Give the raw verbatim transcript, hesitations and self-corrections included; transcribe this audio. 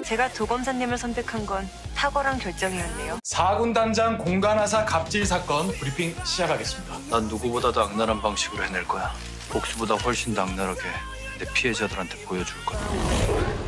제가 도 검사님을 선택한 건 탁월한 결정이었네요. 사군단장 공간화사 갑질 사건 브리핑 시작하겠습니다. 난 누구보다도 악랄한 방식으로 해낼 거야. 복수보다 훨씬 더 악랄하게 내 피해자들한테 보여줄 거야.